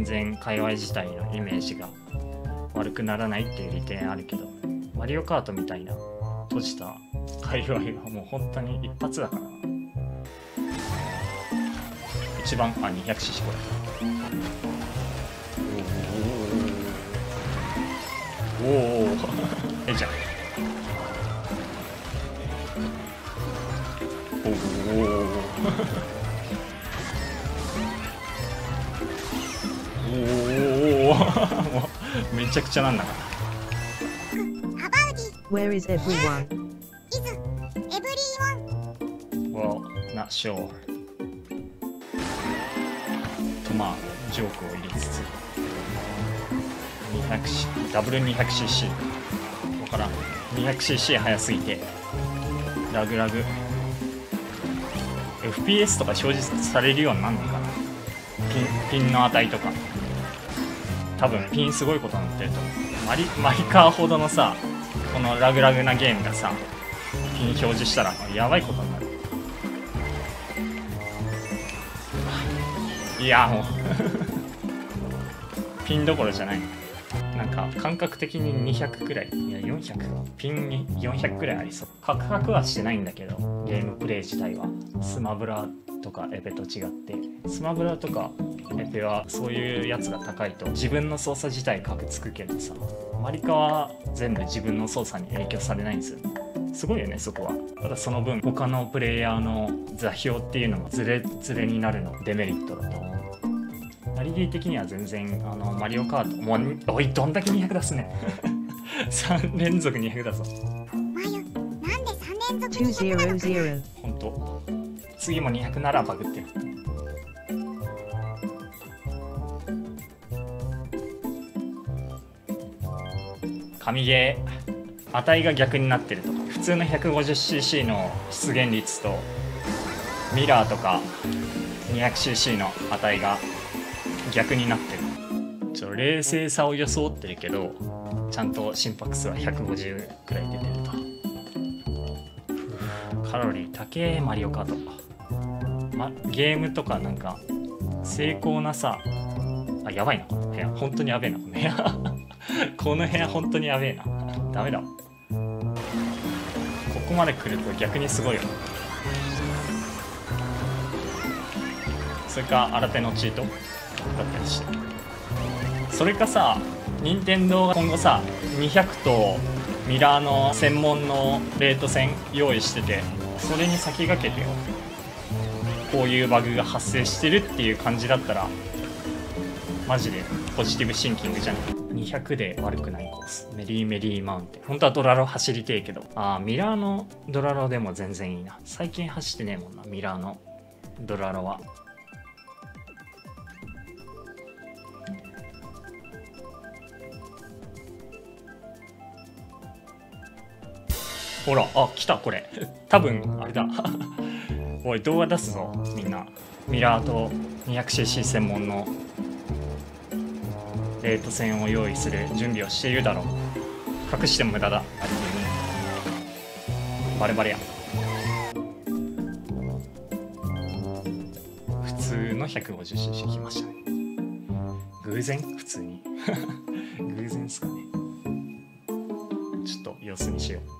然界隈自体のイメージが悪くならないっていう利点あるけど、マリオカートみたいな閉じた界隈はもう本当に一発だからな。一番200cc これ。おおえじゃん。おおもうめちゃくちゃなんだから。 Where is everyone? Is everyone? Well, not sure. とまあジョークを入れつつ 200C ダブル 200cc わからん。 200cc 速すぎてラグ FPS とか表示されるようになるのかな。ピンの値とか多分ピンすごいことになってると思う。マリカーほどのさこのラグなゲームがさピン表示したらやばいことになる。いやもうピンどころじゃない。なんか感覚的に200くらい、いや400、ピンに400くらいありそう。カクカクはしてないんだけどゲームプレイ自体はスマブラとかエペと違って、スマブラとかエペはそういうやつが高いと自分の操作自体カクつくけどさ、マリカは全部自分の操作に影響されないんですよね。すごいよねそこは。ただその分他のプレイヤーの座標っていうのもズレになるのデメリットだと思う。マリディ的には全然マリオカートもうおいどんだけ200出すね3連続200だぞ。 マユ、なんで3連続200なのかな。 ほんと次も200ならバグってる。神ゲー値が逆になってると。普通の 150cc の出現率とミラーとか 200cc の値が逆になってる。冷静さを装ってるけどちゃんと心拍数は150くらい出てると。カロリー高えマリオカート、ゲームとかなんか成功なさやばいなこの部屋本当にやべえなこの部屋この部屋本当にやべえな。ダメだここまで来ると逆にすごいよ。それか新手のチートだったりして、それかさ任天堂が今後さ200とミラーの専門のレート線用意してて、それに先駆けてよこういうバグが発生してるっていう感じだったらマジでポジティブシンキングじゃん。200で悪くないコース、メリーマウンテン。本当はドラロ走りてえけどミラーのドラロでも全然いいな。最近走ってねえもんなミラーのドラロは。ほら来たこれ多分あれだおい動画出すぞみんな。ミラーと 200cc 専門のレート線を用意する準備をしているだろう。隠しても無駄だ。バレバレや。普通の 150cc 来ましたね。偶然普通に偶然っすかね。ちょっと様子見しよう。